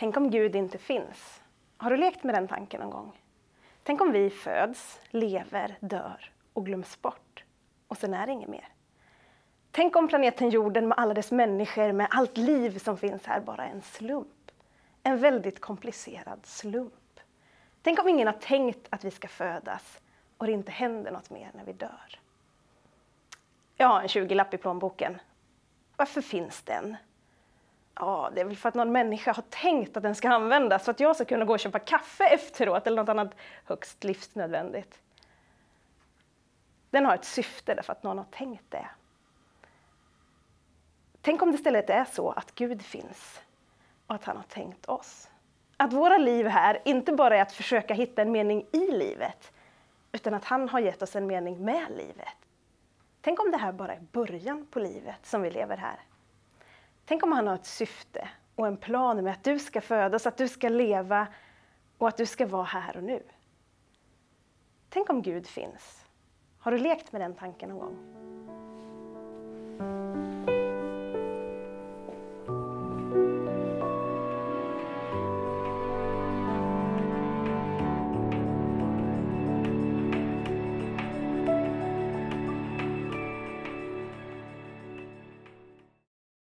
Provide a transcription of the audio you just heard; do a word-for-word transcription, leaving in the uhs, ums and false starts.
Tänk om Gud inte finns. Har du lekt med den tanken någon gång? Tänk om vi föds, lever, dör och glöms bort. Och sen är det inget mer. Tänk om planeten jorden med alla dess människor, med allt liv som finns här, bara är en slump. En väldigt komplicerad slump. Tänk om ingen har tänkt att vi ska födas och det inte händer något mer när vi dör. Jag har en tjugolapp i plånboken. Varför finns den? Ja, det är väl för att någon människa har tänkt att den ska användas så att jag ska kunna gå och köpa kaffe efteråt eller något annat högst livsnödvändigt. Den har ett syfte därför att någon har tänkt det. Tänk om det istället är så att Gud finns och att han har tänkt oss. Att våra liv här inte bara är att försöka hitta en mening i livet, utan att han har gett oss en mening med livet. Tänk om det här bara är början på livet som vi lever här. Tänk om han har ett syfte och en plan med att du ska födas, att du ska leva och att du ska vara här och nu. Tänk om Gud finns. Har du lekt med den tanken någon gång?